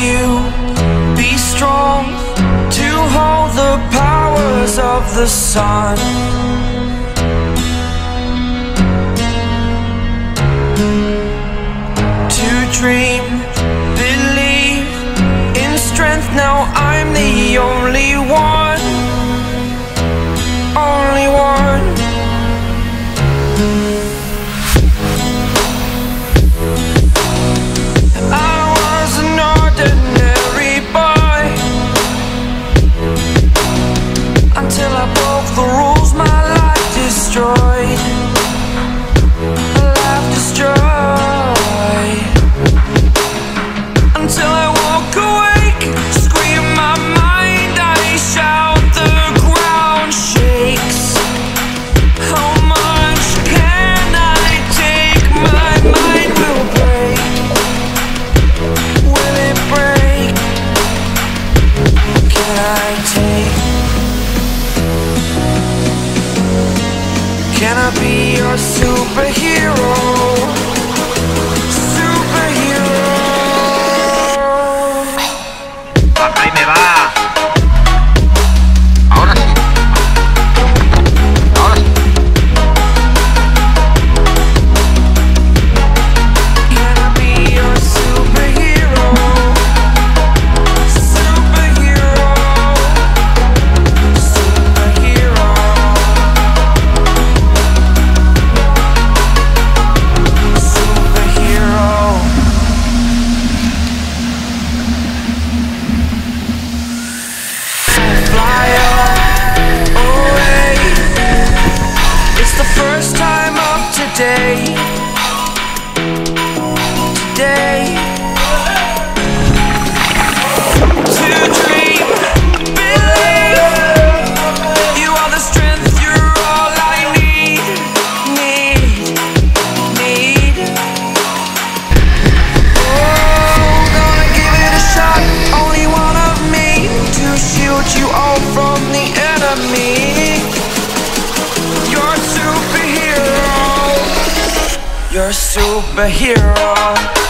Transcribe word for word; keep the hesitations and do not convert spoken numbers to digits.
you be strong to hold the powers of the sun. To dream, believe in strength. Now I'm the only one, only one. I was an ordinary boy until I broke the rules, my life destroyed, life destroyed. Until I walk awake, scream my mind, I shout, the ground shakes. How much can I take? My mind will break. Will it break? Can I take? Can I be your superhero? Superhero. Ahí me va. Ahora sí. Ahora sí. Can I be your superhero? Superhero. Superhero. Superhero. Fly away. It's the first time of today. Today. To dream, believe. You are the strength, you're all I need. Need, need. Oh, gonna give it a shot. Only one of me to shield you all from the enemy. You're a superhero. You're a superhero.